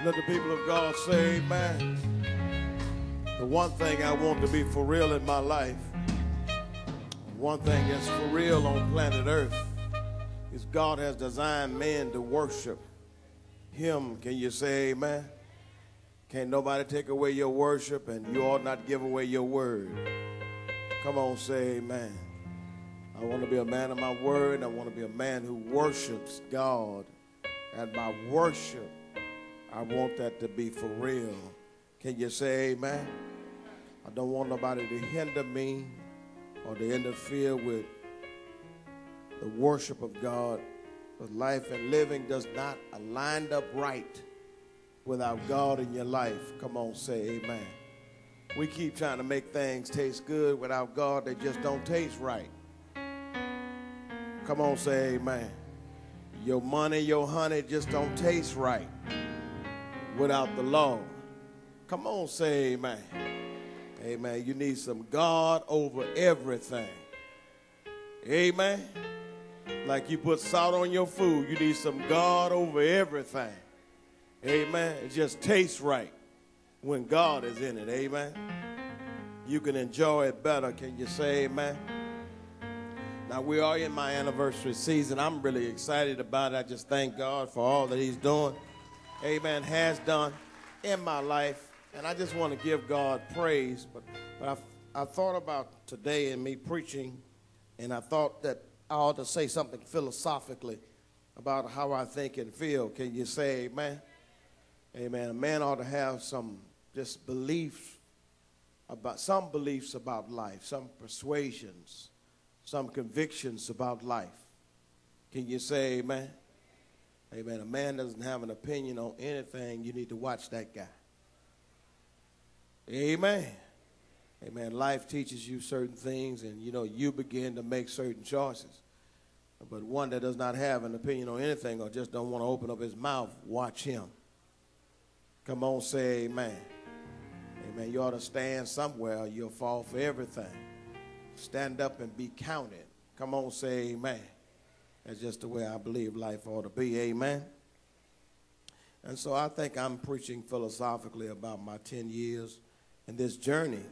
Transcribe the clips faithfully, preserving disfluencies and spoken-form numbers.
Let the people of God say amen. The one thing I want to be for real in my life, one thing that's for real on planet Earth, is God has designed man to worship him. Can you say amen? Can't nobody take away your worship, and you ought not give away your word. Come on, say amen. I want to be a man of my word. I want to be a man who worships God. And my worship, I want that to be for real. Can you say amen? I don't want nobody to hinder me or to interfere with the worship of God. But life and living does not align up right without God in your life. Come on, say amen. We keep trying to make things taste good without God. They just don't taste right. Come on, say amen. Your money, your honey just don't taste right without the Lord. Come on, say amen. Amen. You need some God over everything. Amen. Like you put salt on your food, you need some God over everything. Amen. It just tastes right when God is in it. Amen. You can enjoy it better. Can you say amen? Now, we are in my anniversary season. I'm really excited about it. I just thank God for all that he's doing, amen, has done in my life. And I just want to give God praise. But, but I, I thought about today and me preaching, and I thought that I ought to say something philosophically about how I think and feel. Can you say amen? Amen. A man ought to have some just beliefs about, some beliefs about life, some persuasions, some convictions about life. Can you say amen? Amen. A man doesn't have an opinion on anything. You need to watch that guy. Amen. Amen. Life teaches you certain things, and, you know, you begin to make certain choices. But one that does not have an opinion on anything or just don't want to open up his mouth, watch him. Come on, say amen. Amen. You ought to stand somewhere or you'll fall for everything. Stand up and be counted. Come on, say amen. That's just the way I believe life ought to be. Amen. And so I think I'm preaching philosophically about my ten years in this journey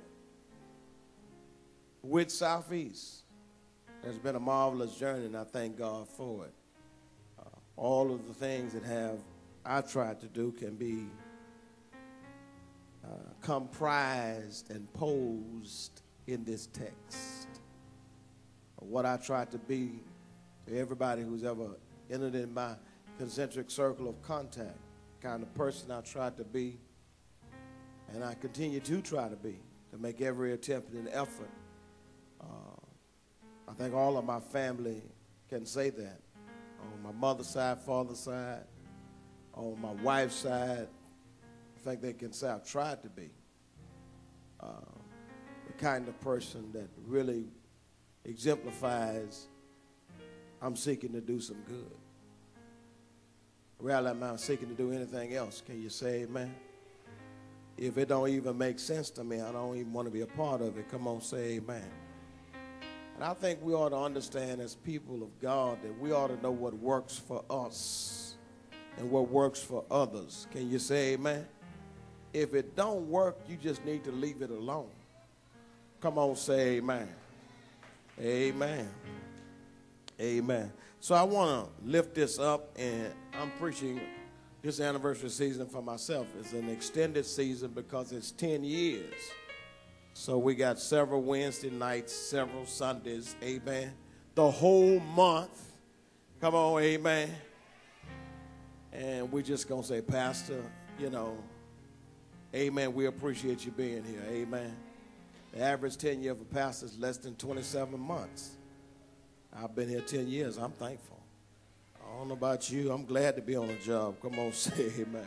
with Southeast. It's been a marvelous journey, and I thank God for it. Uh, all of the things that have I tried to do can be uh, comprised and posed in this text. What I tried to be to everybody who's ever entered in my concentric circle of contact, kind of person I tried to be, and I continue to try to be, to make every attempt and effort. Uh, I think all of my family can say that. On my mother's side, father's side, on my wife's side, I think they can say I've tried to be uh, the kind of person that really exemplifies I'm seeking to do some good. Rather than I'm seeking to do anything else. Can you say amen? If it don't even make sense to me, I don't even want to be a part of it. Come on, say amen. And I think we ought to understand as people of God that we ought to know what works for us and what works for others. Can you say amen? If it don't work, you just need to leave it alone. Come on, say amen. Amen. Amen. So I want to lift this up, and I'm preaching this anniversary season for myself. It's an extended season because it's ten years. So we got several Wednesday nights, several Sundays, amen. The whole month. Come on, amen. And we're just going to say, Pastor, you know, amen, we appreciate you being here, amen. The average tenure of a pastor is less than twenty-seven months. I've been here ten years. I'm thankful. I don't know about you. I'm glad to be on a job. Come on, say amen.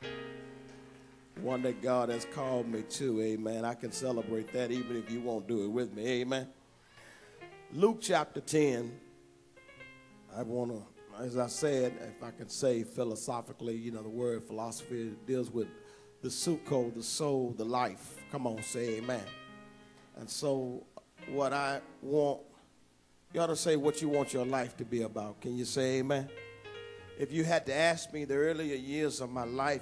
One that God has called me to, amen. I can celebrate that even if you won't do it with me, amen. Luke chapter ten. I want to, as I said, if I can say philosophically, you know, the word philosophy deals with the suko, the soul, the life. Come on, say amen. And so what I want, you ought to say what you want your life to be about. Can you say amen? If you had to ask me the earlier years of my life,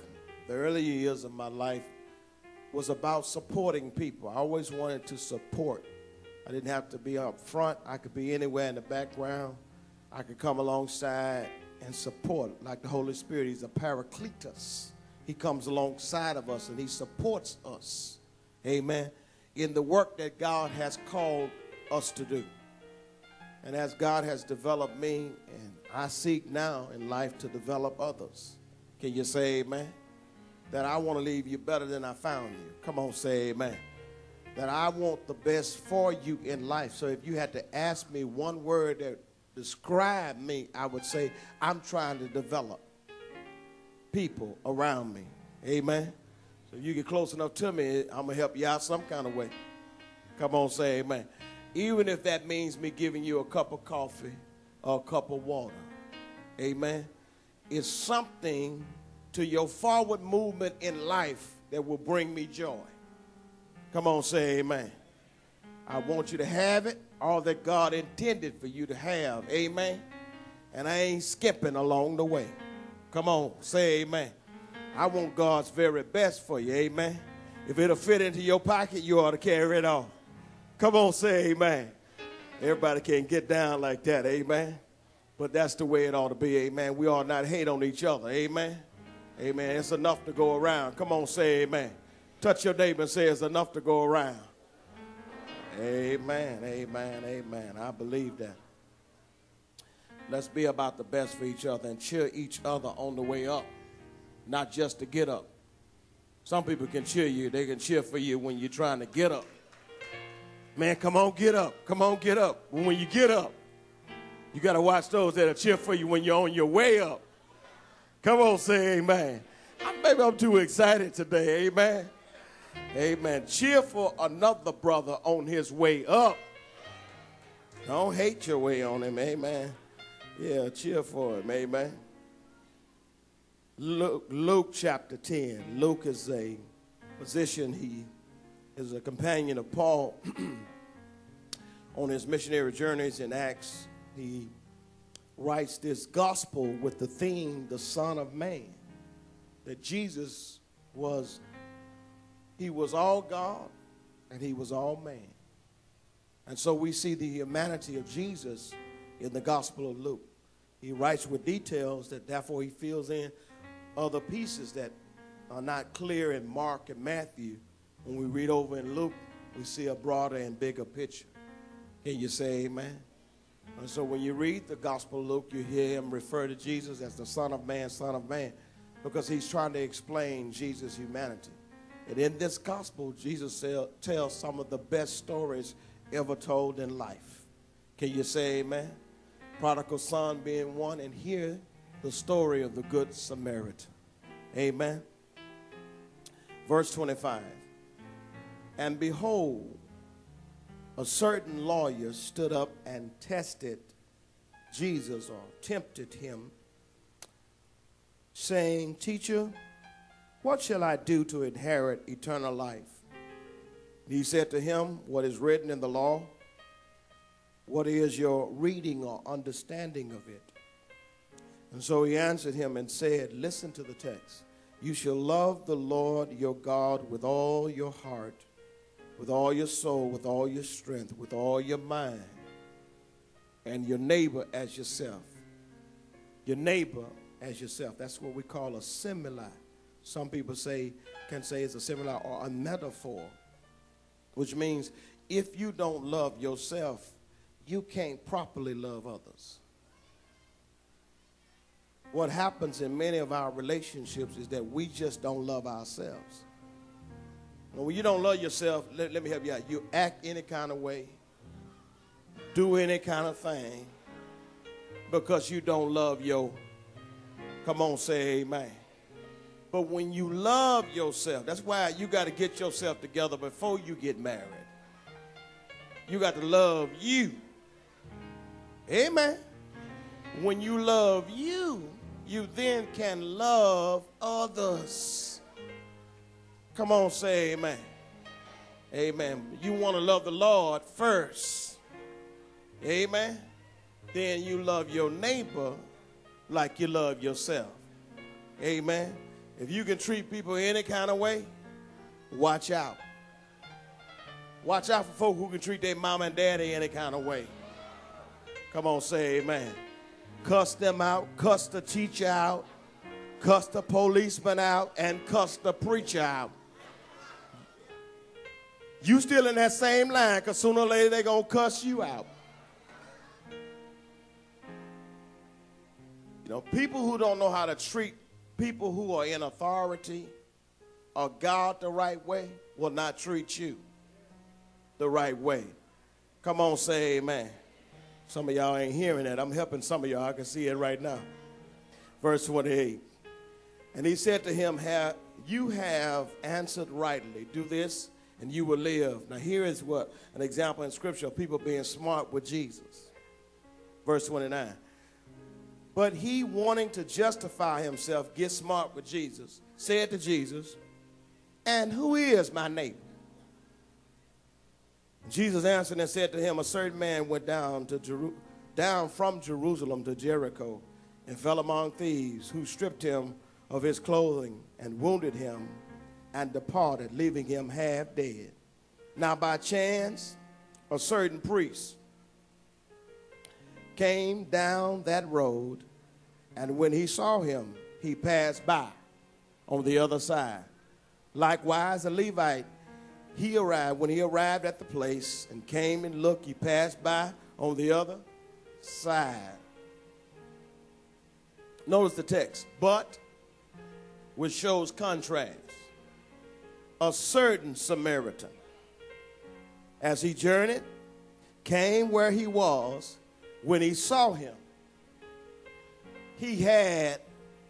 the early years of my life was about supporting people. I always wanted to support. I didn't have to be up front. I could be anywhere in the background. I could come alongside and support. Like the Holy Spirit, he's a paracletus. He comes alongside of us and he supports us. Amen. In the work that God has called us to do. And as God has developed me, and I seek now in life to develop others. Can you say amen? That I want to leave you better than I found you. Come on, say amen. That I want the best for you in life. So if you had to ask me one word that described me, I would say I'm trying to develop people around me. Amen. So if you get close enough to me, I'm going to help you out some kind of way. Come on, say amen. Even if that means me giving you a cup of coffee or a cup of water. Amen. It's something to your forward movement in life that will bring me joy. Come on, say amen. I want you to have it, all that God intended for you to have. Amen. And I ain't skipping along the way. Come on, say amen. I want God's very best for you. Amen. If it'll fit into your pocket, you ought to carry it on. Come on, say amen. Everybody can't get down like that, amen. But that's the way it ought to be, amen. We ought not hate on each other, amen. Amen. It's enough to go around. Come on, say amen. Touch your neighbor and say it's enough to go around. Amen, amen, amen. I believe that. Let's be about the best for each other and cheer each other on the way up, not just to get up. Some people can cheer you. They can cheer for you when you're trying to get up. Man, come on, get up. Come on, get up. When you get up, you got to watch those that'll cheer for you when you're on your way up. Come on, say amen. Maybe I'm too excited today, amen. Amen. Cheer for another brother on his way up. Don't hate your way on him, amen. Yeah, cheer for him, amen. Luke, Luke chapter ten. Luke is a physician. He is a companion of Paul on his missionary journeys in Acts. He writes this gospel with the theme, the Son of Man, that Jesus was, he was all God and he was all man. And so we see the humanity of Jesus in the Gospel of Luke. He writes with details that therefore he fills in other pieces that are not clear in Mark and Matthew. When we read over in Luke, we see a broader and bigger picture. Can you say amen? And so when you read the Gospel of Luke, you hear him refer to Jesus as the Son of Man, Son of Man, because he's trying to explain Jesus' humanity. And in this gospel, Jesus tells some of the best stories ever told in life. Can you say amen? Prodigal son being one, and here the story of the Good Samaritan. Amen. Verse twenty-five. And behold, a certain lawyer stood up and tested Jesus, or tempted him, saying, Teacher, what shall I do to inherit eternal life? And he said to him, what is written in the law? What is your reading or understanding of it? And so he answered him and said, listen to the text. You shall love the Lord your God with all your heart, with all your soul, with all your strength, with all your mind, and your neighbor as yourself. Your neighbor as yourself. That's what we call a simile. Some people say, can say it's a simile or a metaphor, which means if you don't love yourself, you can't properly love others. What happens in many of our relationships is that we just don't love ourselves. When you don't love yourself, let, let me help you out. You act any kind of way, do any kind of thing, because you don't love your, come on, say amen. But when you love yourself, that's why you got to get yourself together before you get married. You got to love you. Amen. When you love you, you then can love others. Come on, say amen. Amen. You want to love the Lord first. Amen. Then you love your neighbor like you love yourself. Amen. If you can treat people any kind of way, watch out. Watch out for folk who can treat their mama and daddy any kind of way. Come on, say amen. Cuss them out, cuss the teacher out, cuss the policeman out, and cuss the preacher out. You still in that same line, because sooner or later they're going to cuss you out. You know, people who don't know how to treat people who are in authority or God the right way will not treat you the right way. Come on, say amen. Some of y'all ain't hearing that. I'm helping some of y'all. I can see it right now. Verse twenty-eight. And he said to him, you have answered rightly. Do this and you will live. Now here is what an example in scripture of people being smart with Jesus. Verse twenty-nine. But he, wanting to justify himself, get smart with Jesus, said to Jesus, and who is my neighbor? Jesus answered and said to him, a certain man went down, to Jeru down from Jerusalem to Jericho and fell among thieves, who stripped him of his clothing and wounded him and departed, leaving him half dead. Now by chance, a certain priest came down that road, and when he saw him, he passed by on the other side. Likewise, a Levite, he arrived, when he arrived at the place and came and looked, he passed by on the other side. Notice the text, but, which shows contrast. A certain Samaritan, as he journeyed, came where he was. When he saw him, he had,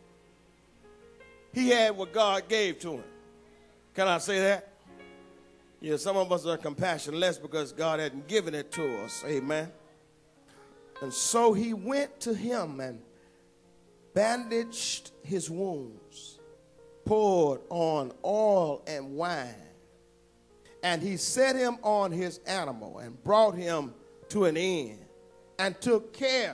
he had what God gave to him. Can I say that? Yeah, some of us are compassionless because God hadn't given it to us. Amen. And so he went to him and bandaged his wounds, poured on oil and wine, and he set him on his animal and brought him to an inn and took care,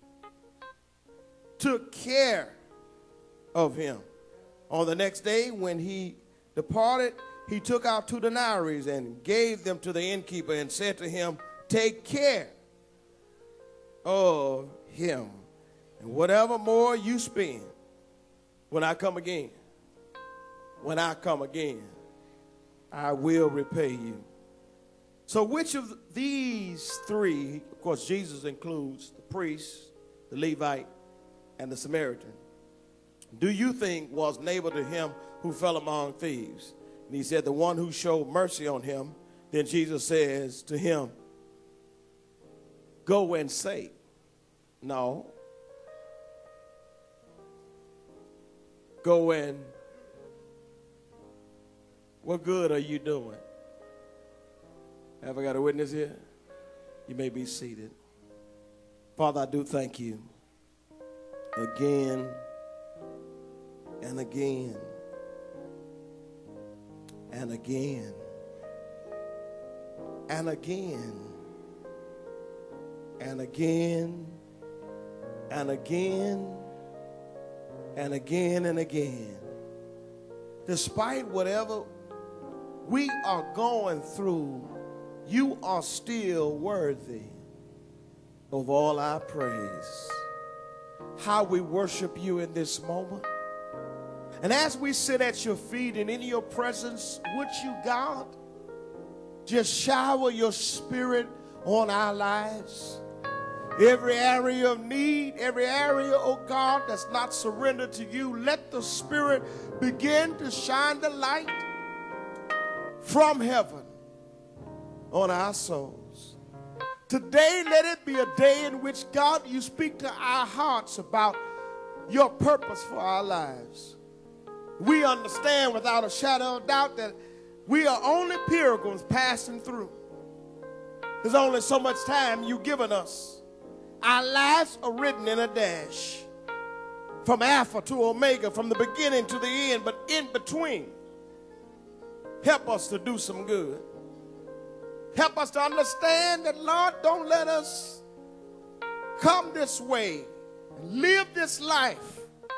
took care of him. On the next day when he departed, he took out two denarii and gave them to the innkeeper and said to him, take care of him, and whatever more you spend, when I come again, when I come again, I will repay you. So which of these three, of course Jesus includes the priest, the Levite, and the Samaritan, do you think was neighbor to him who fell among thieves? And he said, the one who showed mercy on him. Then Jesus says to him, go and say. No. Go and, what good are you doing? Have I got a witness here? You may be seated. Father, I do thank you again and again and again and again and again and again and again and again. Despite whatever we are going through, you are still worthy of all our praise. How we worship you in this moment. And as we sit at your feet and in your presence, would you, God, just shower your spirit on our lives? Every area of need, every area, oh God, that's not surrendered to you, let the Spirit begin to shine the light from heaven on our souls. Today, let it be a day in which, God, you speak to our hearts about your purpose for our lives. We understand without a shadow of doubt that we are only pilgrims passing through. There's only so much time you've given us. Our lives are written in a dash, from Alpha to Omega, from the beginning to the end, but in between, help us to do some good. Help us to understand that, Lord, don't let us come this way and live this life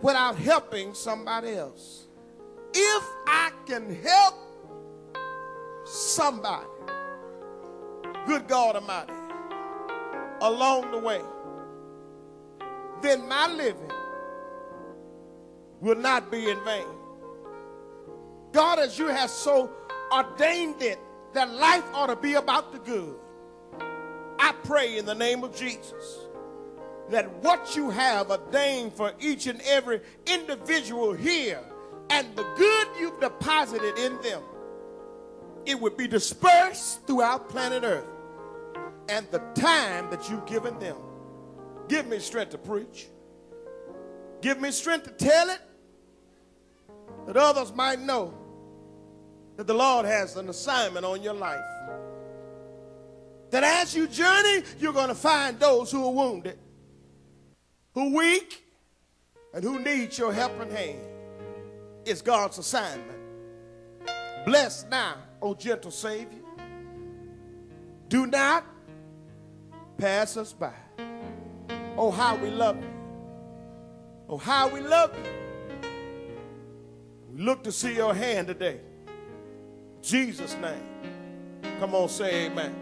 without helping somebody else. If I can help somebody, good God Almighty, along the way, then my living will not be in vain. God, as you have so ordained it, that life ought to be about the good. I pray in the name of Jesus that what you have ordained for each and every individual here and the good you've deposited in them, it would be dispersed throughout planet Earth. And the time that you've given them, give me strength to preach. Give me strength to tell it, that others might know that the Lord has an assignment on your life. That as you journey, you're going to find those who are wounded, who are weak, and who need your helping hand. It's God's assignment. Bless now, O gentle Savior. Do not pass us by. Oh, how we love you. Oh, how we love you. We look to see your hand today. In Jesus' name. Come on, say amen.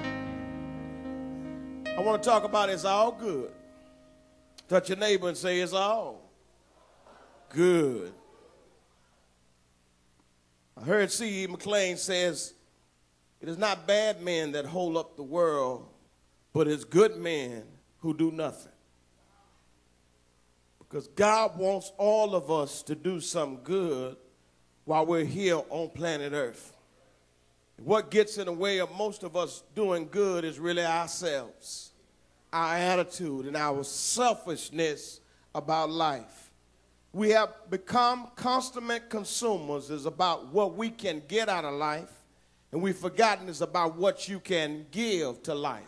I want to talk about it's all good. Touch your neighbor and say it's all good. I heard C E McLean says, it is not bad men that hold up the world, but it's good men who do nothing. Because God wants all of us to do some good while we're here on planet Earth. What gets in the way of most of us doing good is really ourselves, our attitude, and our selfishness about life. We have become consummate consumers. It's about what we can get out of life, and we've forgotten it's about what you can give to life.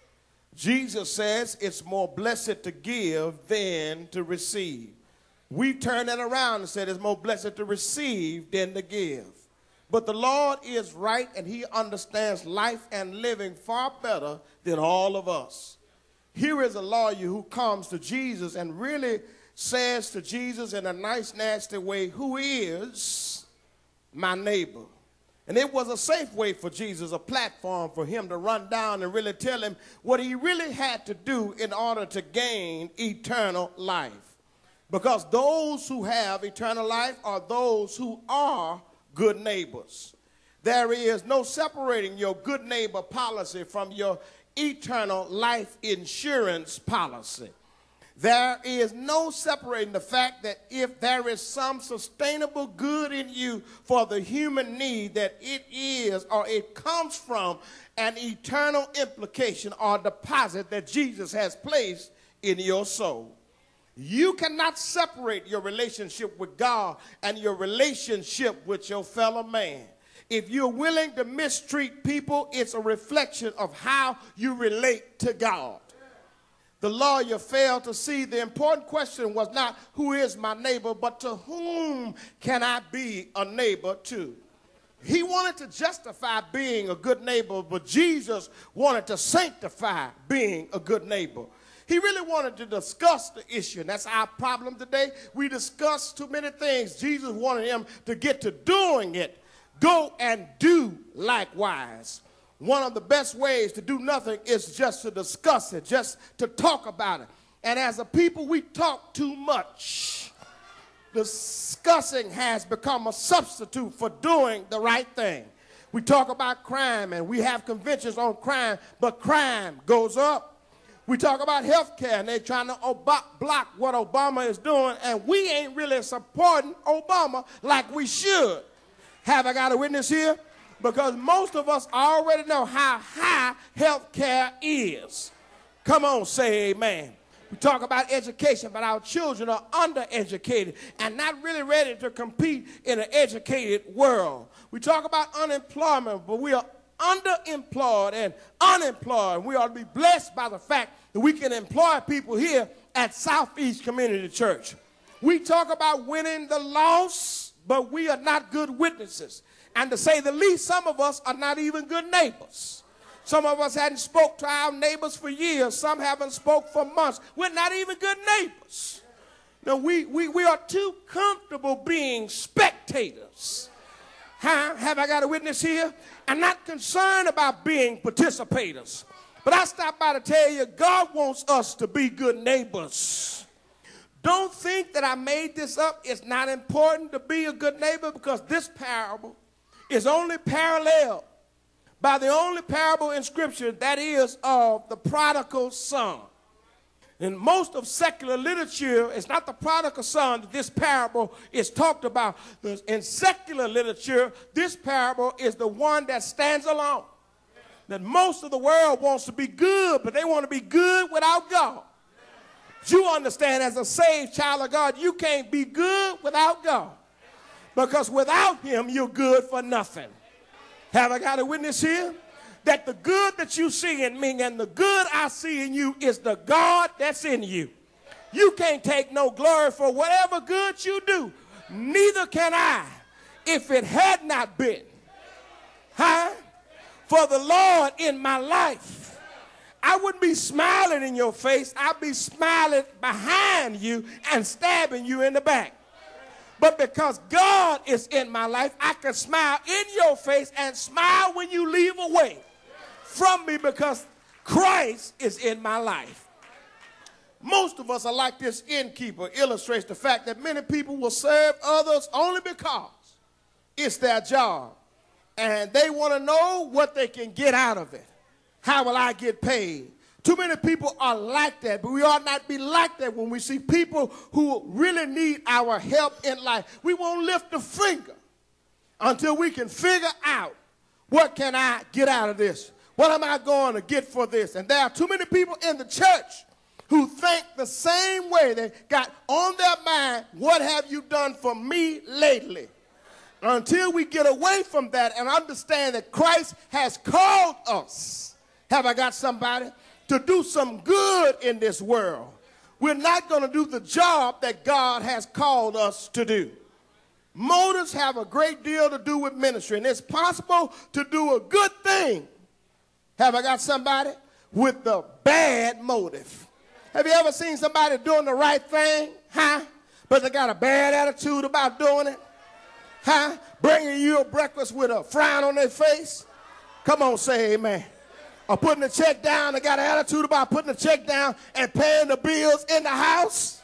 Jesus says it's more blessed to give than to receive. We turn that around and said it's more blessed to receive than to give. But the Lord is right, and he understands life and living far better than all of us. Here is a lawyer who comes to Jesus and really says to Jesus in a nice, nasty way, who is my neighbor? And it was a safe way for Jesus, a platform for him to run down and really tell him what he really had to do in order to gain eternal life. Because those who have eternal life are those who are good neighbors. There is no separating your good neighbor policy from your eternal life insurance policy. There is no separating the fact that if there is some sustainable good in you for the human need, that it is or it comes from an eternal implication or deposit that Jesus has placed in your soul. You cannot separate your relationship with God and your relationship with your fellow man. If you're willing to mistreat people, it's a reflection of how you relate to God. The lawyer failed to see the important question was not who is my neighbor, but to whom can I be a neighbor to? He wanted to justify being a good neighbor, but Jesus wanted to sanctify being a good neighbor. He really wanted to discuss the issue, and that's our problem today. We discuss too many things. Jesus wanted him to get to doing it. Go and do likewise. One of the best ways to do nothing is just to discuss it, just to talk about it. And as a people, we talk too much. Discussing has become a substitute for doing the right thing. We talk about crime, and we have conventions on crime, but crime goes up. We talk about health care, and they're trying to block what Obama is doing, and we ain't really supporting Obama like we should. Have I got a witness here? Because most of us already know how high health care is. Come on, say amen. We talk about education, but our children are undereducated and not really ready to compete in an educated world. We talk about unemployment, but we are underemployed and unemployed. We ought to be blessed by the fact that we can employ people here at Southeast Community Church. We talk about winning the loss, but we are not good witnesses. And to say the least, some of us are not even good neighbors. Some of us hadn't spoke to our neighbors for years. Some haven't spoke for months. We're not even good neighbors. No, we, we, we are too comfortable being spectators. Huh? Have I got a witness here? I'm not concerned about being participators. But I stopped by to tell you, God wants us to be good neighbors. Don't think that I made this up. It's not important to be a good neighbor, because this parable is only paralleled by the only parable in Scripture, that is of the prodigal son. In most of secular literature, it's not the prodigal son that this parable is talked about. In secular literature, this parable is the one that stands alone. That most of the world wants to be good, but they want to be good without God. You understand, as a saved child of God, you can't be good without God. Because without him, you're good for nothing. Have I got a witness here? That the good that you see in me and the good I see in you is the God that's in you. You can't take no glory for whatever good you do. Neither can I, if it had not been, huh, for the Lord in my life. I wouldn't be smiling in your face. I'd be smiling behind you and stabbing you in the back. But because God is in my life, I can smile in your face and smile when you leave away from me, because Christ is in my life. Most of us are like this innkeeper. Illustrates the fact that many people will serve others only because it's their job. And they want to know what they can get out of it. How will I get paid? Too many people are like that, but we ought not be like that when we see people who really need our help in life. We won't lift a finger until we can figure out, what can I get out of this? What am I going to get for this? And there are too many people in the church who think the same way. They got on their mind, what have you done for me lately? Until we get away from that and understand that Christ has called us, have I got somebody, to do some good in this world. We're not going to do the job that God has called us to do. Motives have a great deal to do with ministry, and it's possible to do a good thing, have I got somebody, with the bad motive. Have you ever seen somebody doing the right thing, huh, but they got a bad attitude about doing it? Huh? Bringing you a breakfast with a frown on their face? Come on, say amen. Or putting the check down, they got an attitude about putting the check down and paying the bills in the house.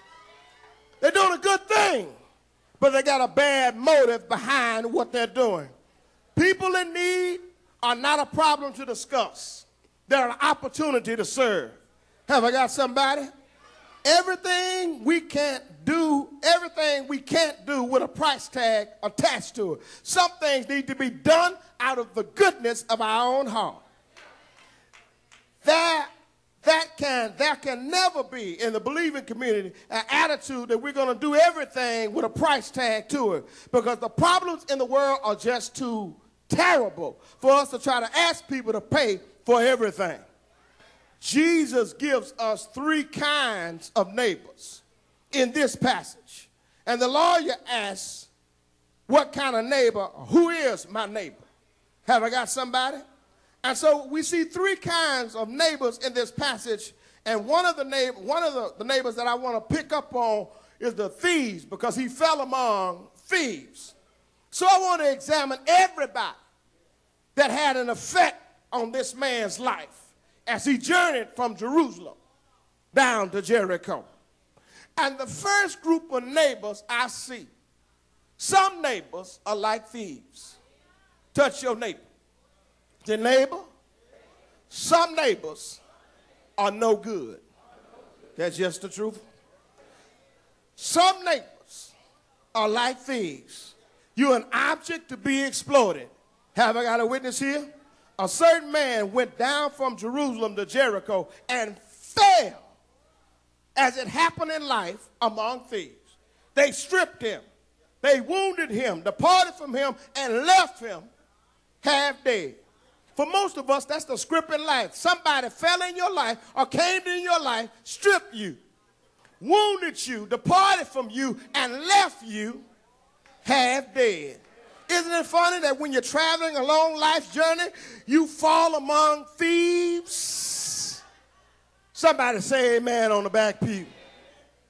They're doing a good thing, but they got a bad motive behind what they're doing. People in need are not a problem to discuss. They're an opportunity to serve. Have I got somebody? Everything we can't do, everything we can't do with a price tag attached to it. Some things need to be done out of the goodness of our own heart. That, that can, there can never be in the believing community an attitude that we're going to do everything with a price tag to it, because the problems in the world are just too terrible for us to try to ask people to pay for everything. Jesus gives us three kinds of neighbors in this passage. And the lawyer asks, what kind of neighbor, who is my neighbor? Have I got somebody? And so we see three kinds of neighbors in this passage. And one of the, neighbor, one of the, the neighbors that I want to pick up on is the thieves, because he fell among thieves. So I want to examine everybody that had an effect on this man's life as he journeyed from Jerusalem down to Jericho. And the first group of neighbors I see, some neighbors are like thieves. Touch your neighbor. Your neighbor, some neighbors are no good. That's just the truth. Some neighbors are like thieves. You're an object to be exploited. Have I got a witness here? A certain man went down from Jerusalem to Jericho and fell, as it happened in life, among thieves. They stripped him. They wounded him, departed from him, and left him half dead. For most of us, that's the script in life. Somebody fell in your life or came in your life, stripped you, wounded you, departed from you, and left you half dead. Isn't it funny that when you're traveling a long life's journey, you fall among thieves? Somebody say amen on the back pew.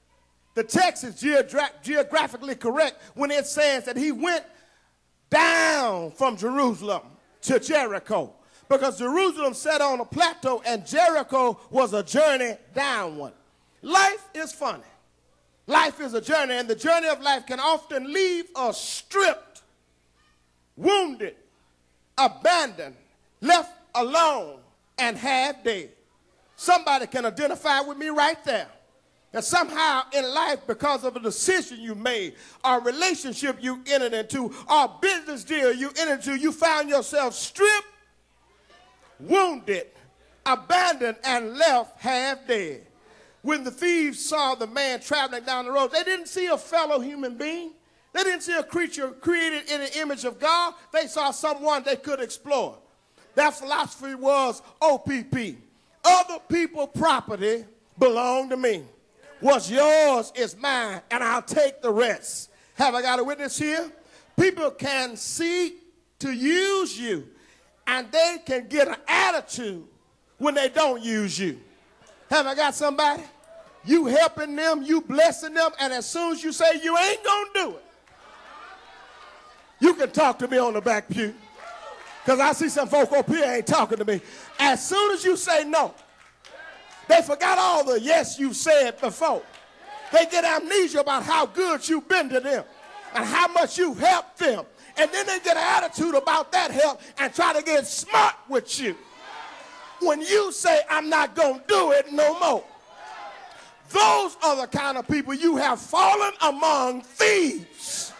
The text is geogra geographically correct when it says that he went down from Jerusalem to Jericho, because Jerusalem sat on a plateau and Jericho was a journey downward. Life is funny. Life is a journey, and the journey of life can often leave us stripped, wounded, abandoned, left alone, and half dead. Somebody can identify with me right there. That somehow in life, because of a decision you made, or a relationship you entered into, or a business deal you entered into, you found yourself stripped, wounded, abandoned, and left half dead. When the thieves saw the man traveling down the road, they didn't see a fellow human being. They didn't see a creature created in the image of God. They saw someone they could explore. That philosophy was O P P. Other people's property belong to me. What's yours is mine, and I'll take the rest. Have I got a witness here? People can seek to use you, and they can get an attitude when they don't use you. Have I got somebody? You helping them, you blessing them, and as soon as you say you ain't going to do it, you can talk to me on the back pew, because I see some folk up here ain't talking to me. As soon as you say no, they forgot all the yes you said before. They get amnesia about how good you've been to them and how much you helped them. And then they get an attitude about that help and try to get smart with you. When you say, I'm not going to do it no more. Those are the kind of people you have fallen among thieves.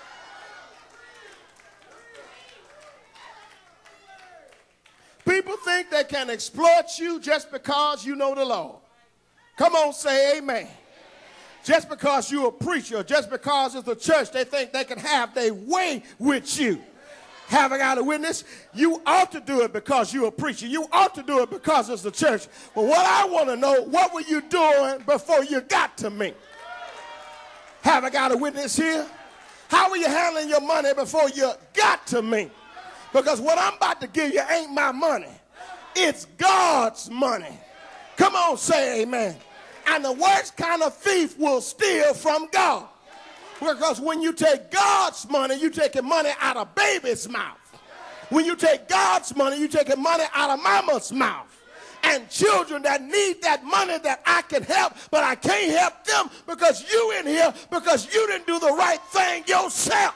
People think they can exploit you just because you know the Lord. Come on, say amen. Just because you're a preacher, just because it's a church, they think they can have their way with you. Have I got a witness? You ought to do it because you're a preacher. You ought to do it because it's the church. But what I want to know, what were you doing before you got to me? Have I got a witness here? How were you handling your money before you got to me? Because what I'm about to give you ain't my money. It's God's money. Come on, say amen. And the worst kind of thief will steal from God. Because when you take God's money, you're taking money out of baby's mouth. When you take God's money, you're taking money out of mama's mouth. And children that need that money that I can help, but I can't help them because you in here, because you didn't do the right thing yourself.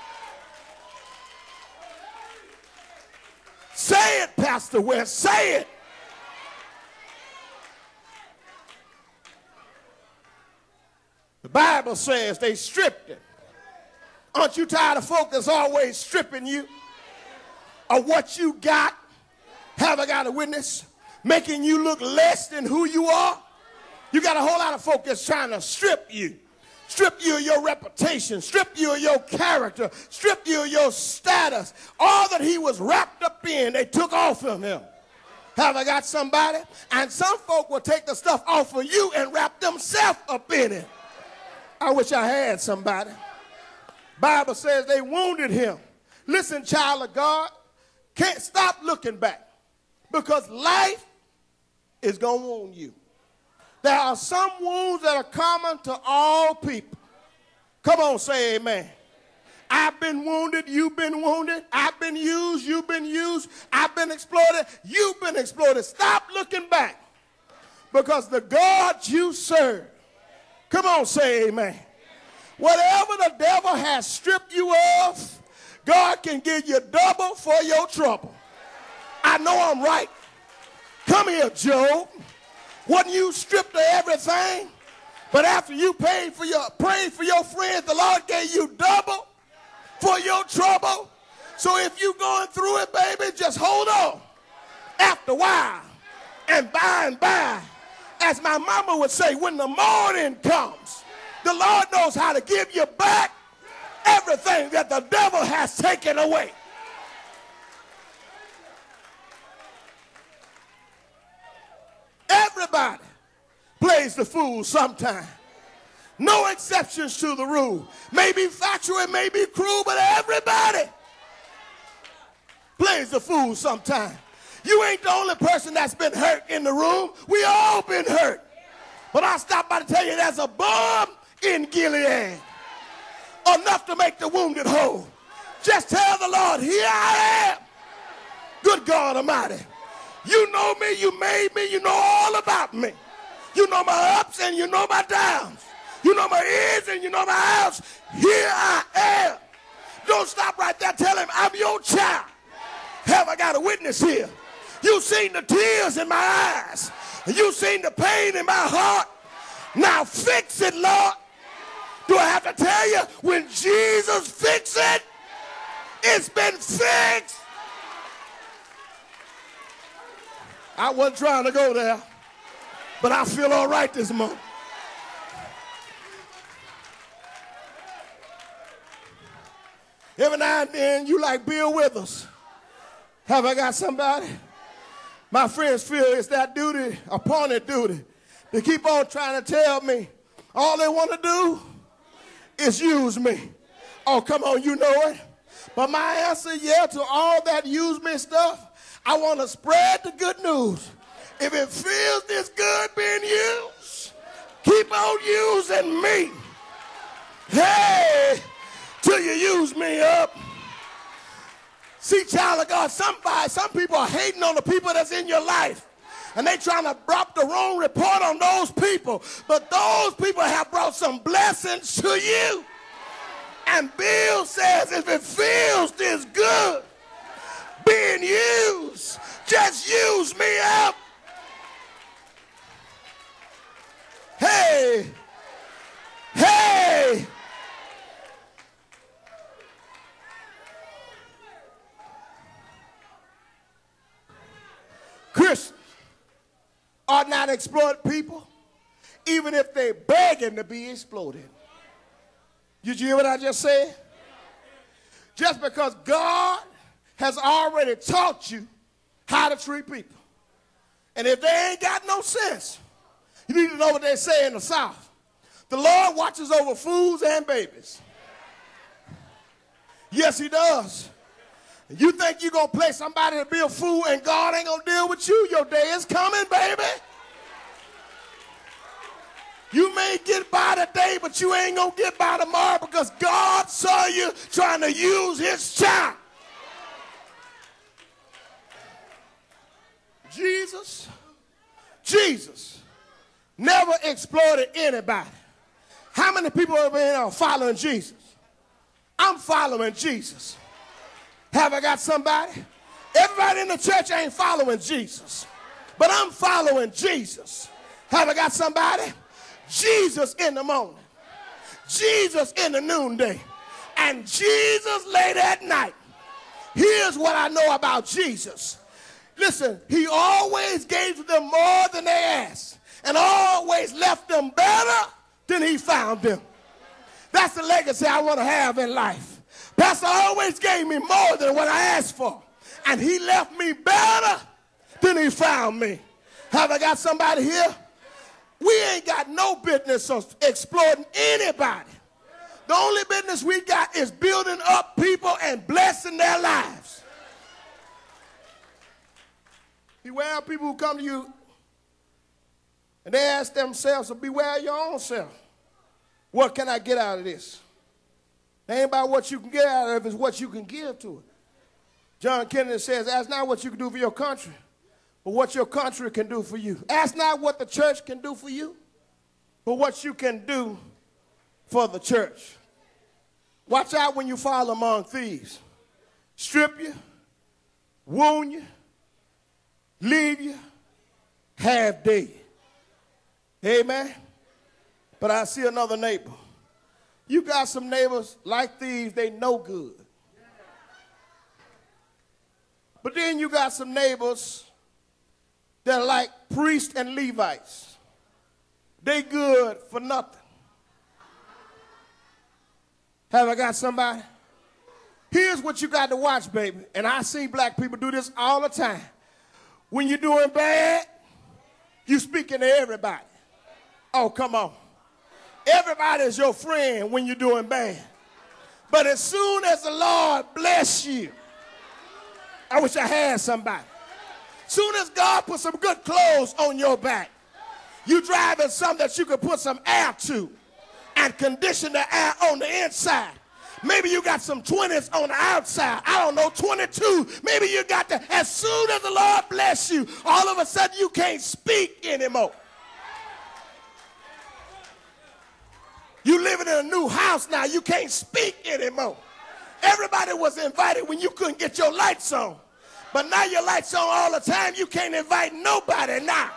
Say it, Pastor West, say it. The Bible says they stripped him. Aren't you tired of folk that's always stripping you of what you got? Have I got a witness? Making you look less than who you are? You got a whole lot of folk that's trying to strip you. Strip you of your reputation. Strip you of your character. Strip you of your status. All that he was wrapped up in, they took off of him. Have I got somebody? And some folk will take the stuff off of you and wrap themselves up in it. I wish I had somebody. Bible says they wounded him. Listen, child of God, can't stop looking back, because life is going to wound you. There are some wounds that are common to all people. Come on, say amen. I've been wounded, you've been wounded. I've been used, you've been used. I've been exploited, you've been exploited. Stop looking back, because the God you serve, come on, say amen. Whatever the devil has stripped you of, God can give you double for your trouble. I know I'm right. Come here, Job. Wasn't you stripped of everything? But after you paid for your, prayed for your friends, the Lord gave you double for your trouble. So if you're going through it, baby, just hold on. After a while, and by and by, as my mama would say, when the morning comes, the Lord knows how to give you back everything that the devil has taken away. Everybody plays the fool sometime. No exceptions to the rule. Maybe factual, it may be cruel, but everybody plays the fool sometime. You ain't the only person that's been hurt in the room. We all been hurt. But I stopped by to tell you there's a bomb in Gilead, enough to make the wounded whole. Just tell the Lord, here I am. Good God Almighty. You know me, you made me, you know all about me. You know my ups and you know my downs. You know my ins and you know my outs. Here I am. Don't stop right there. Tell him, I'm your child. Have I got a witness here? You've seen the tears in my eyes. You've seen the pain in my heart. Now fix it, Lord. Do I have to tell you, when Jesus fixed it, it's been fixed. I wasn't trying to go there, but I feel all right this morning. Every now and then, you like Bill Withers. Have I got somebody? My friends feel it's that duty, appointed duty, to keep on trying to tell me all they want to do is use me. Oh, come on, you know it. But my answer, yeah, to all that use me stuff, I want to spread the good news. If it feels this good being used, keep on using me. Hey, till you use me up. See, child of God, somebody, some people are hating on the people that's in your life. And they trying to drop the wrong report on those people. But those people have brought some blessings to you. And Bill says, if it feels this good being used, just use me up. Hey, hey. Christians are not exploited people, even if they're begging to be exploited. Did you hear what I just said? Just because God has already taught you how to treat people. And if they ain't got no sense, you need to know what they say in the South. The Lord watches over fools and babies. Yes, he does. You think you're going to play somebody to be a fool and God ain't going to deal with you? Your day is coming, baby. You may get by today, but you ain't going to get by tomorrow because God saw you trying to use his child. Jesus, Jesus never exploited anybody. How many people over here are following Jesus? I'm following Jesus. Have I got somebody? Everybody in the church ain't following Jesus, but I'm following Jesus. Have I got somebody? Jesus in the morning, Jesus in the noonday, and Jesus late at night. Here's what I know about Jesus. Listen, he always gave them more than they asked and always left them better than he found them. That's the legacy I want to have in life. Pastor always gave me more than what I asked for, and he left me better than he found me. Have I got somebody here? We ain't got no business of exploiting anybody. The only business we got is building up people and blessing their lives. Beware of people who come to you and they ask themselves, so beware your own self. What can I get out of this? It ain't about what you can get out of it, it's what you can give to it. John Kennedy says, ask not what you can do for your country, but what your country can do for you. Ask not what the church can do for you, but what you can do for the church. Watch out when you fall among thieves. Strip you, wound you, leave you half dead. Amen? But I see another neighbor. You got some neighbors like thieves, they no good. But then you got some neighbors that are like priests and Levites. They good for nothing. Have I got somebody? Here's what you got to watch, baby. And I see black people do this all the time. When you're doing bad, you speaking to everybody. Oh, come on. Everybody is your friend when you're doing bad. But as soon as the Lord bless you, I wish I had somebody. Soon as God put some good clothes on your back, you driving something that you could put some air to. and condition the air on the inside. Maybe you got some twenties on the outside. I don't know, twenty-two. Maybe you got the, as soon as the Lord bless you, all of a sudden you can't speak anymore. You living in a new house now, you can't speak anymore. Everybody was invited when you couldn't get your lights on. But now your lights on all the time, you can't invite nobody now.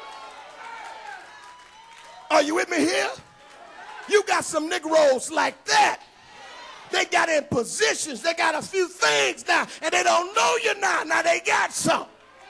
Are you with me here? You got some Negroes like that. They got in positions, they got a few things now, and they don't know you now. Now they got some.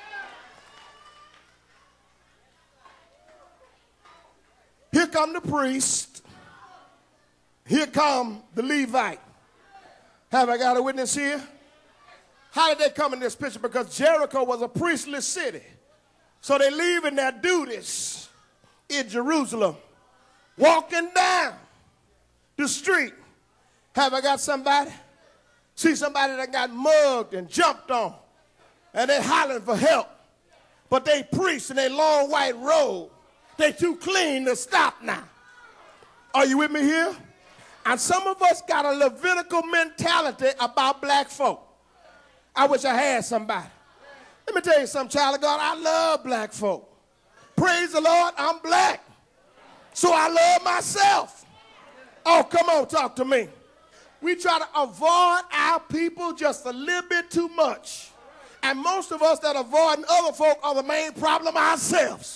Here come the priest. Here come the Levite. Have I got a witness here? How did they come in this picture? Because Jericho was a priestly city. So they leaving their duties in Jerusalem, walking down the street. Have I got somebody? See somebody that got mugged and jumped on, and they hollering for help. But they priests in their long white robe. They too clean to stop now. Are you with me here? And some of us got a Levitical mentality about black folk. I wish I had somebody. Let me tell you something, child of God. I love black folk. Praise the Lord, I'm black. So I love myself. Oh, come on, talk to me. We try to avoid our people just a little bit too much. And most of us that avoid other folk are the main problem ourselves.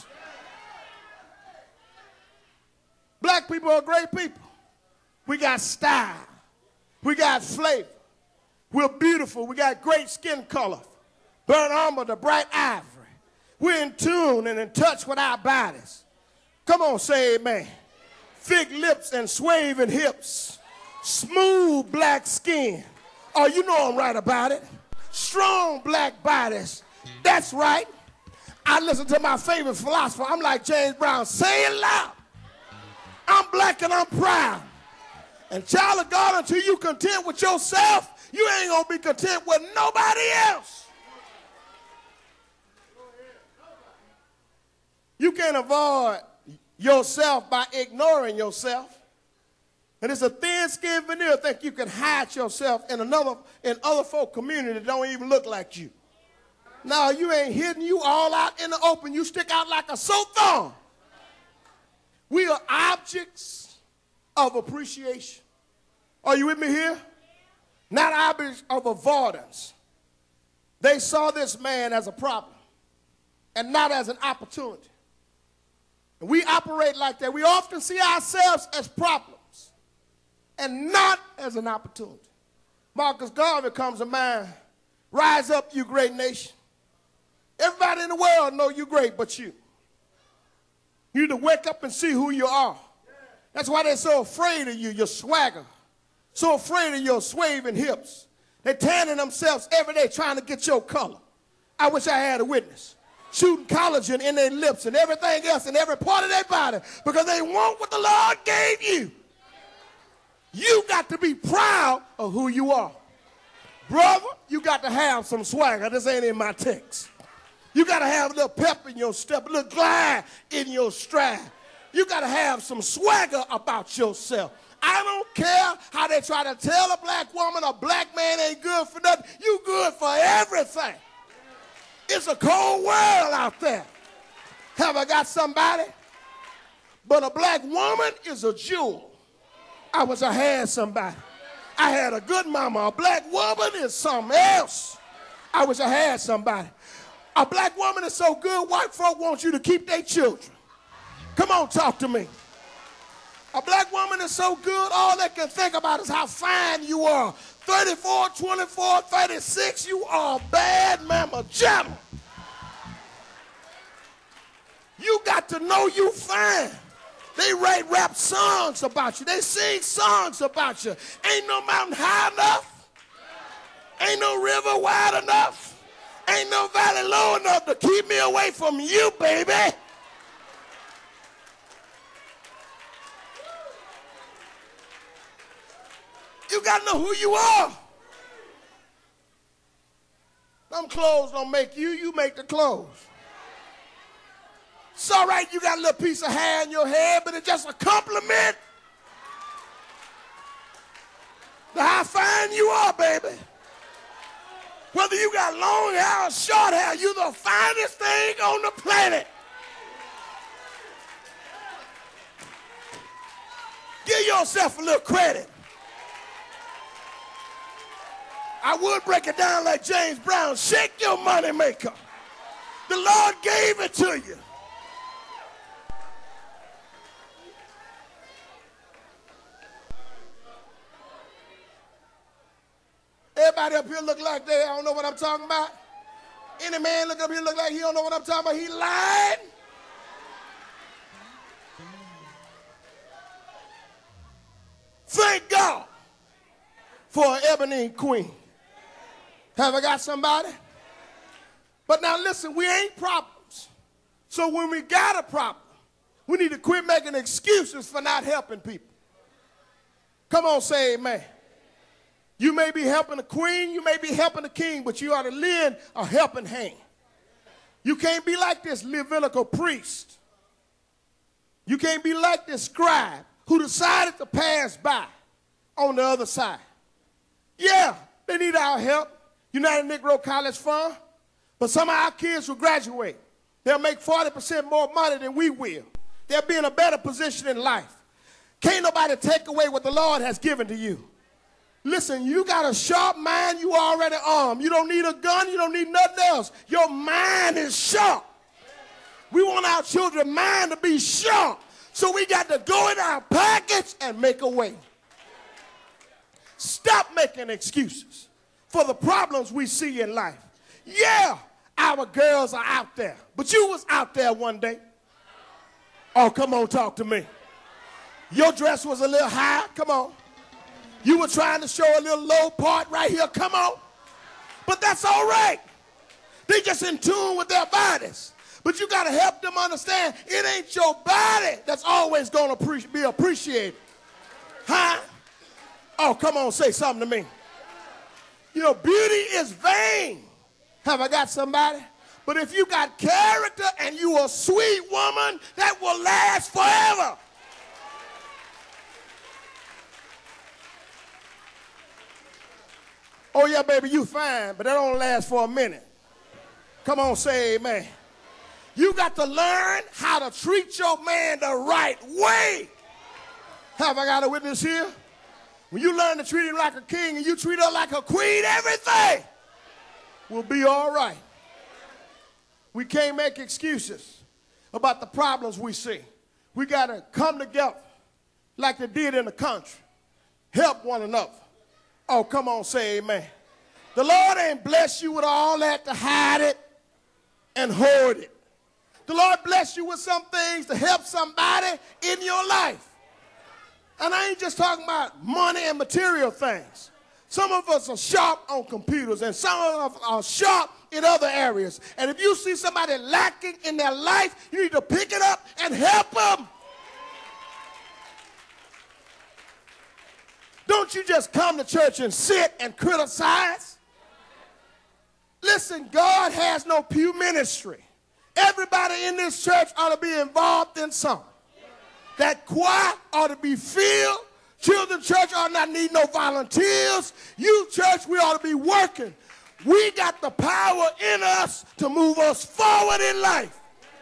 Black people are great people. We got style. We got flavor. We're beautiful. We got great skin color. Burnt armor, the bright ivory. We're in tune and in touch with our bodies. Come on, say amen. Thick lips and swaying hips. Smooth black skin. Oh, you know I'm right about it. Strong black bodies. That's right. I listen to my favorite philosopher. I'm like James Brown. Say it loud. I'm black and I'm proud. And child of God, until you content with yourself, you ain't going to be content with nobody else. You can't avoid yourself by ignoring yourself. And it's a thin-skinned veneer think you can hide yourself in another, in other folk community that don't even look like you. No, you ain't hidden. You all out in the open. You stick out like a sore thumb. We are objects of appreciation. Are you with me here? Not objects of avoidance. They saw this man as a problem and not as an opportunity. And we operate like that. We often see ourselves as problems and not as an opportunity. Marcus Garvey comes to mind. Rise up, you great nation. Everybody in the world know you great but you. You need to wake up and see who you are. That's why they're so afraid of you, your swagger. So afraid of your swaying hips. They're tanning themselves every day trying to get your color. I wish I had a witness. Shooting collagen in their lips and everything else in every part of their body because they want what the Lord gave you. You got to be proud of who you are. Brother, you got to have some swagger. This ain't in my text. You got to have a little pep in your step, a little glide in your stride. You got to have some swagger about yourself. I don't care how they try to tell a black woman a black man ain't good for nothing. You good for everything. It's a cold world out there. Have I got somebody? But a black woman is a jewel. I wish I had somebody. I had a good mama. A black woman is something else. I wish I had somebody. A black woman is so good, white folk want you to keep their children. Come on, talk to me. A black woman is so good, all they can think about is how fine you are. thirty-four, twenty-four, thirty-six, you are a bad mama jamma. You got to know you fine. They write rap songs about you. They sing songs about you. Ain't no mountain high enough. Ain't no river wide enough. Ain't no valley low enough to keep me away from you, baby. You got to know who you are. Them clothes don't make you, you make the clothes. It's all right, you got a little piece of hair in your head, but it's just a compliment how fine you are, baby. Whether you got long hair or short hair, you're the finest thing on the planet. Give yourself a little credit. I would break it down like James Brown. Shake your money maker. The Lord gave it to you. Everybody up here look like they don't know what I'm talking about. Any man look up here look like he don't know what I'm talking about. He lied. Thank God for an ebony queen. Have I got somebody? But now listen, we ain't problems. So when we got a problem, we need to quit making excuses for not helping people. Come on, say amen. You may be helping the queen, you may be helping the king, but you ought to lend a helping hand. You can't be like this Levitical priest. You can't be like this scribe who decided to pass by on the other side. Yeah, they need our help. United Negro College Fund. But some of our kids will graduate. They'll make forty percent more money than we will. They'll be in a better position in life. Can't nobody take away what the Lord has given to you. Listen, you got a sharp mind, you already armed. You don't need a gun, you don't need nothing else. Your mind is sharp. We want our children's mind to be sharp. So we got to go in our pockets and make a way. Stop making excuses for the problems we see in life. Yeah, our girls are out there, but you was out there one day. Oh, come on, talk to me. Your dress was a little high, come on. You were trying to show a little low part right here, come on. But that's all right. They just in tune with their bodies. But you got to help them understand it ain't your body that's always going to be appreciated. Huh? Oh, come on, say something to me. You know, beauty is vain. Have I got somebody? But if you got character and you a sweet woman, that will last forever. Oh, yeah, baby, you fine, but that don't last for a minute. Come on, say amen. You got to learn how to treat your man the right way. Have I got a witness here? When you learn to treat him like a king and you treat her like a queen, everything will be all right. We can't make excuses about the problems we see. We got to come together like they did in the country. Help one another. Oh, come on, say amen. The Lord ain't blessed you with all that to hide it and hoard it. The Lord bless you with some things to help somebody in your life. And I ain't just talking about money and material things. Some of us are sharp on computers and some of us are sharp in other areas. And if you see somebody lacking in their life, you need to pick it up and help them. Don't you just come to church and sit and criticize. Listen, God has no pew ministry. Everybody in this church ought to be involved in something. That choir ought to be filled. Children's church ought not need no volunteers. Youth church, we ought to be working. We got the power in us to move us forward in life.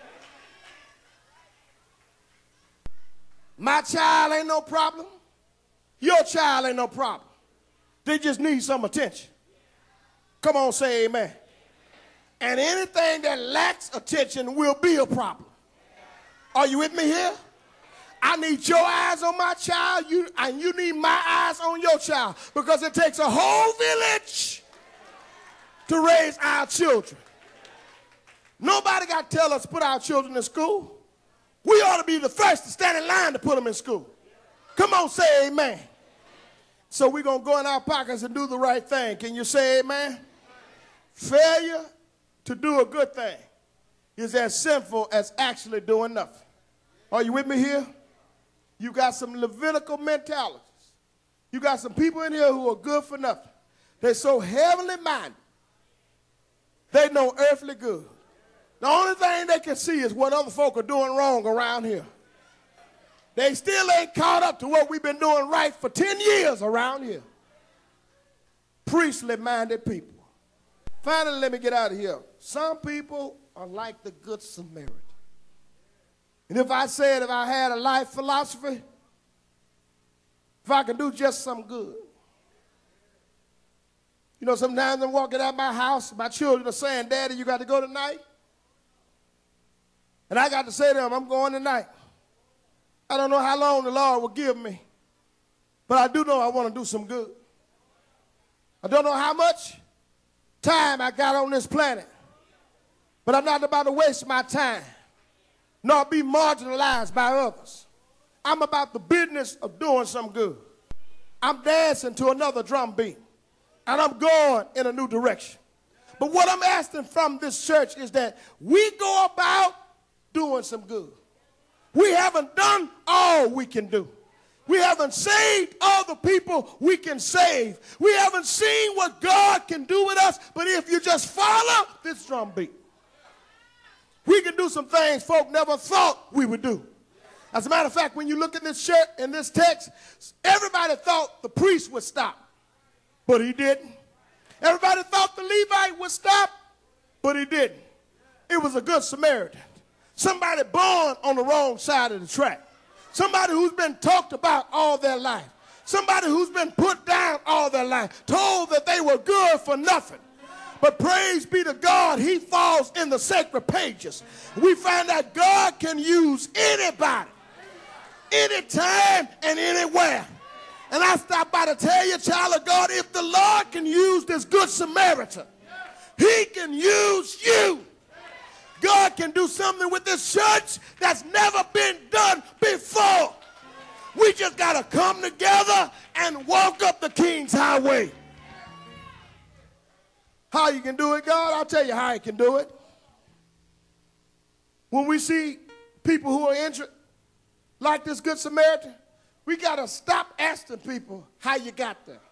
My child ain't no problem. Your child ain't no problem. They just need some attention. Come on, say amen. And anything that lacks attention will be a problem. Are you with me here? I need your eyes on my child, you, and you need my eyes on your child, because it takes a whole village to raise our children. Nobody got to tell us to put our children in school. We ought to be the first to stand in line to put them in school. Come on, say amen. So we're going to go in our pockets and do the right thing. Can you say amen? Failure to do a good thing is as sinful as actually doing nothing. Are you with me here? You got some Levitical mentalities. You got some people in here who are good for nothing. They're so heavenly minded. They know earthly good. The only thing they can see is what other folk are doing wrong around here. They still ain't caught up to what we've been doing right for ten years around here. priestly minded people. Finally, let me get out of here. Some people are like the Good Samaritan. And if I said if I had a life philosophy, if I can do just some good. You know, sometimes I'm walking out my house, my children are saying, Daddy, you got to go tonight? And I got to say to them, I'm going tonight. I don't know how long the Lord will give me, but I do know I want to do some good. I don't know how much time I got on this planet, but I'm not about to waste my time, nor be marginalized by others. I'm about the business of doing some good. I'm dancing to another drum beat, and I'm going in a new direction. But what I'm asking from this church is that we go about doing some good. We haven't done all we can do. We haven't saved all the people we can save. We haven't seen what God can do with us, but if you just follow this drum beat, we can do some things folk never thought we would do. As a matter of fact, when you look at this shirt in this text, everybody thought the priest would stop, but he didn't. Everybody thought the Levite would stop, but he didn't. It was a Good Samaritan. Somebody born on the wrong side of the track. Somebody who's been talked about all their life. Somebody who's been put down all their life, told that they were good for nothing. But praise be to God, he falls in the sacred pages. We find that God can use anybody, anytime and anywhere. And I stop by to tell you, child of God, if the Lord can use this Good Samaritan, he can use you. God can do something with this church that's never been done before. We just got to come together and walk up the King's Highway. How you can do it, God? I'll tell you how you can do it. When we see people who are injured, like this Good Samaritan, we got to stop asking people how you got there.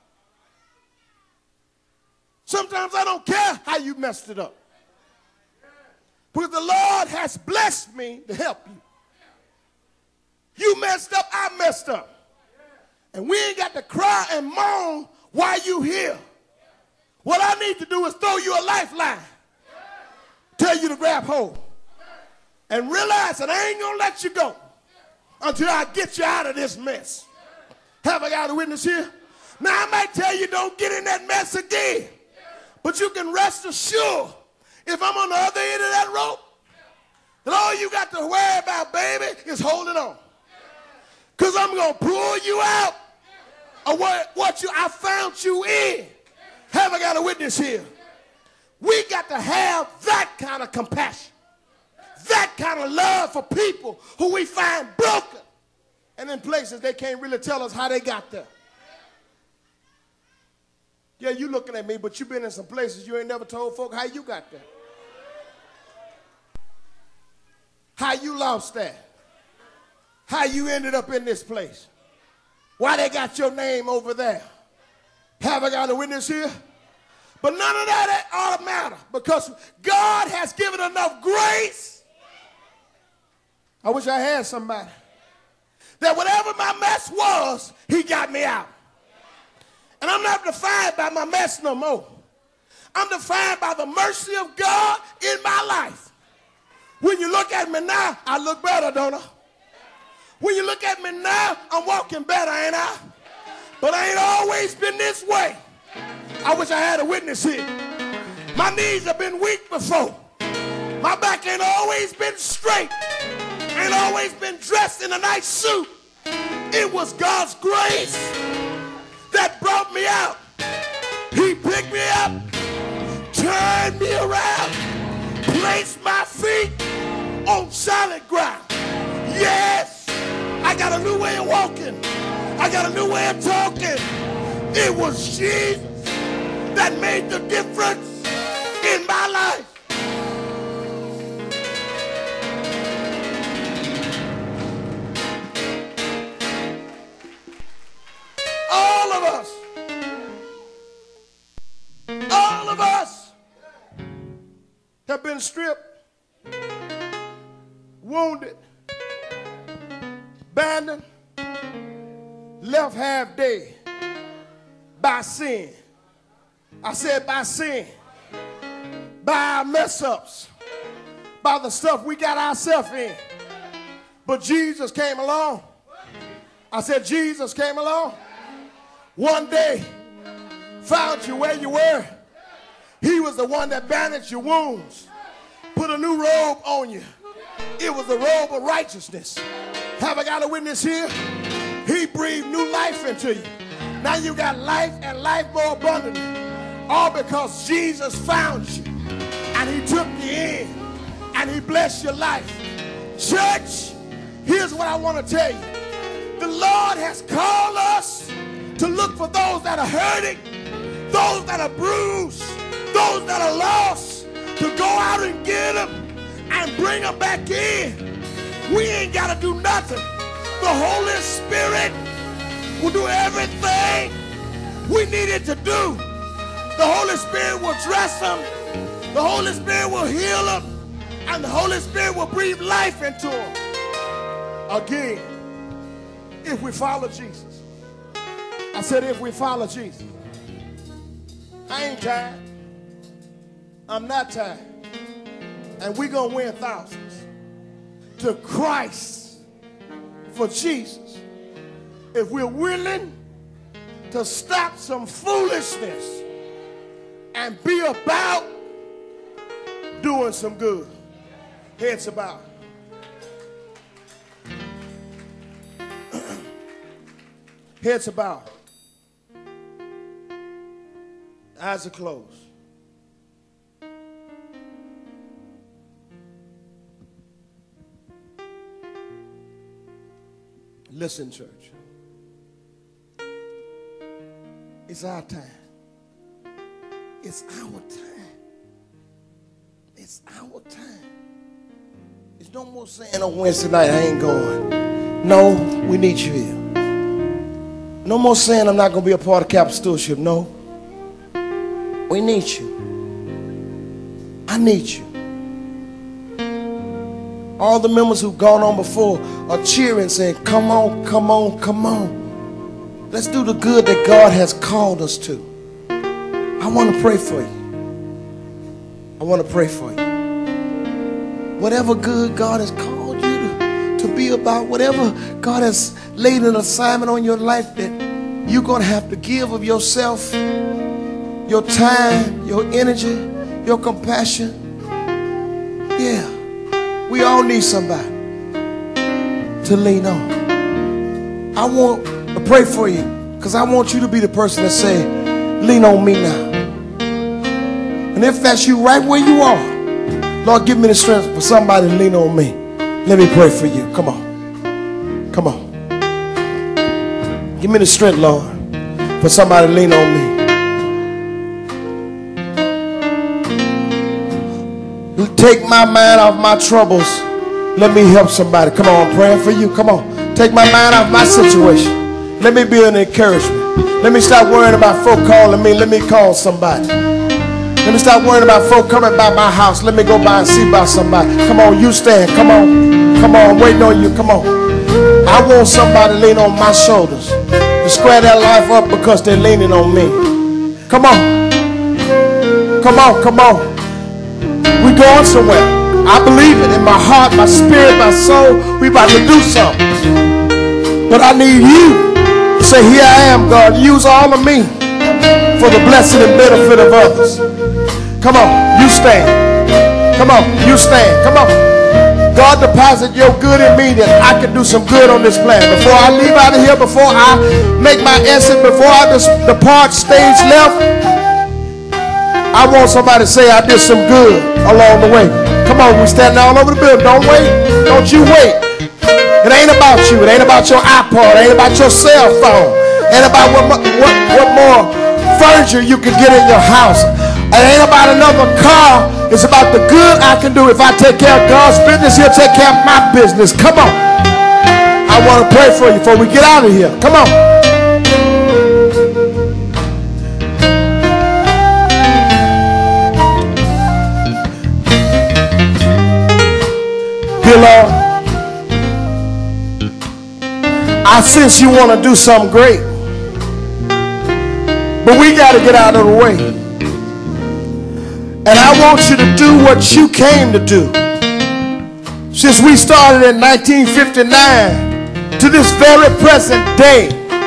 Sometimes I don't care how you messed it up. Because the Lord has blessed me to help you. You messed up, I messed up. And we ain't got to cry and moan while you here. What I need to do is throw you a lifeline. Tell you to grab hold. And realize that I ain't going to let you go until I get you out of this mess. Have I got a witness here? Now I might tell you don't get in that mess again. But you can rest assured, if I'm on the other end of that rope, then all you got to worry about, baby, is holding on. Because I'm going to pull you out of what, what you I found you in. Have I got a witness here? We got to have that kind of compassion, that kind of love for people who we find broken and in places they can't really tell us how they got there. Yeah, you looking at me, but you've been in some places you ain't never told folk how you got there. How you lost that. How you ended up in this place. Why they got your name over there. Have I got a witness here? But none of that ought to matter because God has given enough grace. I wish I had somebody. That whatever my mess was, he got me out. And I'm not defined by my mess no more. I'm defined by the mercy of God in my life. When you look at me now, I look better, don't I? When you look at me now, I'm walking better, ain't I? But I ain't always been this way. I wish I had a witness here. My knees have been weak before. My back ain't always been straight. Ain't always been dressed in a nice suit. It was God's grace that brought me out. He picked me up, turned me around, placed my feet on solid ground. Yes, I got a new way of walking. I got a new way of talking. It was Jesus that made the difference in my life. All of us, all of us have been stripped, wounded, abandoned, left half dead by sin. I said by sin, by our mess ups, by the stuff we got ourselves in. But Jesus came along. I said Jesus came along. One day, found you where you were. He was the one that bandaged your wounds, put a new robe on you. It was the robe of righteousness. Have I got a witness here? He breathed new life into you. Now you got life and life more abundantly. All because Jesus found you and he took you in and he blessed your life. Church, here's what I want to tell you. The Lord has called us to look for those that are hurting, those that are bruised, those that are lost, to go out and get them and bring them back in. We ain't got to do nothing. The Holy Spirit will do everything we needed to do. The Holy Spirit will dress them. The Holy Spirit will heal them. And the Holy Spirit will breathe life into them. Again, if we follow Jesus. I said if we follow Jesus. I ain't tired. I'm not tired. And we're going to win thousands to Christ for Jesus. If we're willing to stop some foolishness and be about doing some good. Heads about. Heads about. Eyes are closed. Listen, church. It's our time. It's our time. It's our time. It's no more saying on Wednesday night, I ain't going. No, we need you here. No more saying I'm not going to be a part of Capital Stewardship. No. We need you. I need you. All the members who've gone on before are cheering, saying, come on, come on, come on. Let's do the good that God has called us to. I want to pray for you. I want to pray for you. Whatever good God has called you to, to be about, whatever God has laid an assignment on your life that you're going to have to give of yourself, your time, your energy, your compassion. Yeah, we all need somebody to lean on. I want to pray for you because I want you to be the person that say, lean on me now. And if that's you right where you are, Lord, give me the strength for somebody to lean on me. Let me pray for you. Come on. Come on. Give me the strength, Lord, for somebody to lean on me. Take my mind off my troubles. Let me help somebody. Come on, I'm praying for you. Come on. Take my mind off my situation. Let me be an encouragement. Let me stop worrying about folk calling me. Let me call somebody. Let me stop worrying about folk coming by my house. Let me go by and see about somebody. Come on, you stand. Come on. Come on, I'm waiting on you. Come on. I want somebody to lean on my shoulders, to square their life up because they're leaning on me. Come on. Come on, come on. We're going somewhere. I believe it in my heart, my spirit, my soul. We about to do something. But I need you to say, here I am, God. Use all of me for the blessing and benefit of others. Come on, you stand. Come on, you stand. Come on. God deposit your good in me that I can do some good on this planet. Before I leave out of here, before I make my exit, before I depart stage left, I want somebody to say I did some good along the way. Come on, we standing all over the building. Don't wait. Don't you wait. It ain't about you. It ain't about your iPod. It ain't about your cell phone. It ain't about what, what, what more furniture you can get in your house. It ain't about another car. It's about the good I can do. If I take care of God's business, he'll take care of my business. Come on. I want to pray for you before we get out of here. Come on. Dear Lord, I sense you want to do something great. But we got to get out of the way. And I want you to do what you came to do. Since we started in nineteen fifty-nine to this very present day,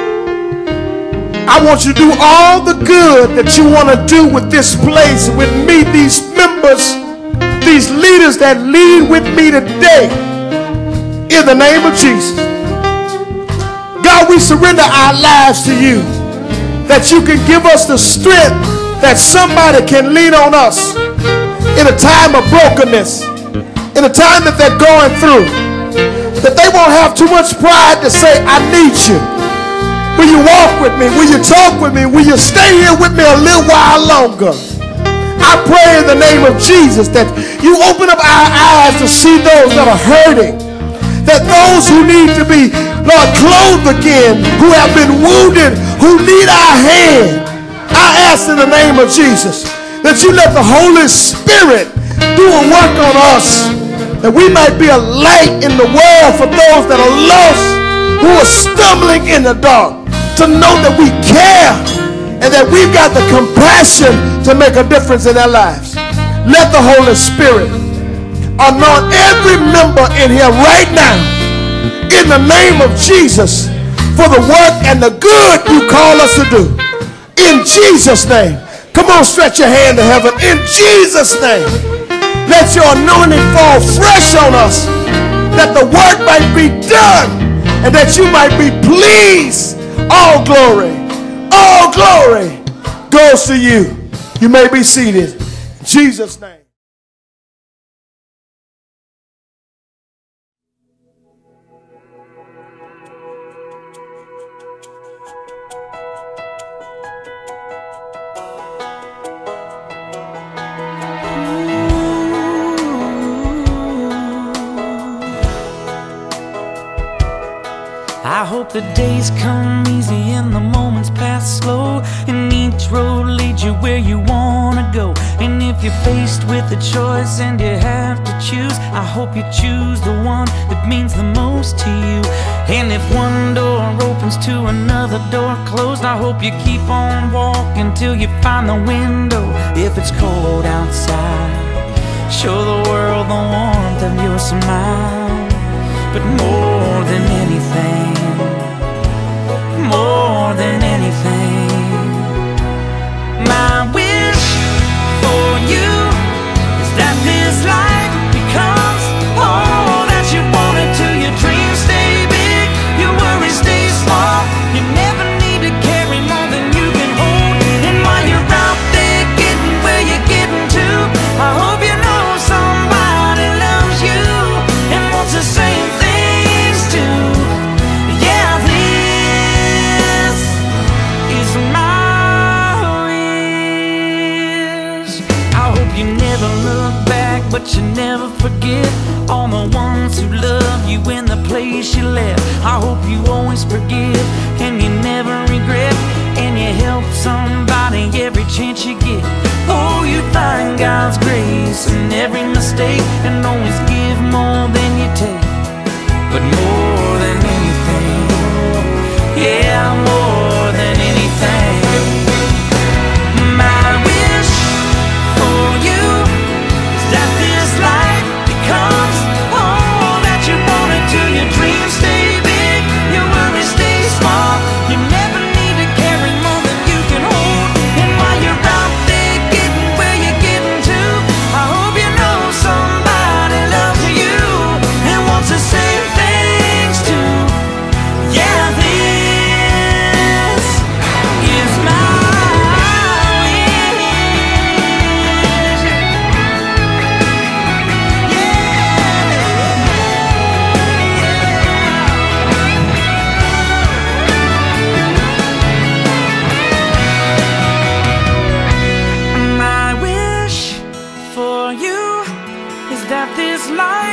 I want you to do all the good that you want to do with this place, with me, these members, these leaders that lead with me today, in the name of Jesus. God, we surrender our lives to you, that you can give us the strength that somebody can lean on us in a time of brokenness, in a time that they're going through, that they won't have too much pride to say, I need you. Will you walk with me? Will you talk with me? Will you stay here with me a little while longer? I pray in the name of Jesus that you open up our eyes to see those that are hurting, that those who need to be, Lord, clothed again, who have been wounded, who need our hand. I ask in the name of Jesus that you let the Holy Spirit do a work on us, that we might be a light in the world for those that are lost, who are stumbling in the dark, to know that we care and that we've got the compassion to make a difference in their lives. Let the Holy Spirit anoint every member in here right now in the name of Jesus for the work and the good you call us to do. In Jesus' name. Come on, stretch your hand to heaven. In Jesus' name. Let your anointing fall fresh on us, that the work might be done and that you might be pleased. All glory, all glory goes to you. You may be seated. In Jesus' name. I hope the days come easy and the moments pass slow, and each road leads you where you wanna go. And if you're faced with a choice and you have to choose, I hope you choose the one that means the most to you. And if one door opens to another door closed, I hope you keep on walking till you find the window. If it's cold outside, show the world the warmth of your smile. But more than anything, more than anything, my wish for you is that this life becomes all that you want it to. Your dreams stay big, your worries stay small. You never need to carry more than you can hold. And while you're out there getting where you're getting to, I hope you know somebody loves you and wants the same thing. But you never forget all the ones who love you in the place you left. I hope you always forgive and you never regret, and you help somebody every chance you get. Oh, you find God's grace in every mistake and always give more than you take. But more than anything, yeah, more than anything, my wish for you that this life becomes all that you want it to. Your dreams stay big, your worries stay small. You never need to carry more than you can hold. And while you're out there getting where you're getting to, I hope you know somebody loves you and wants the same things too. Yeah, this is my that this life